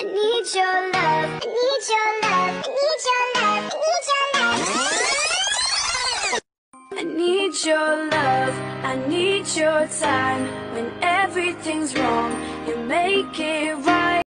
I need your love, I need your love, I need your love, I need your love. I need your love, I need your time. When everything's wrong, you make it right.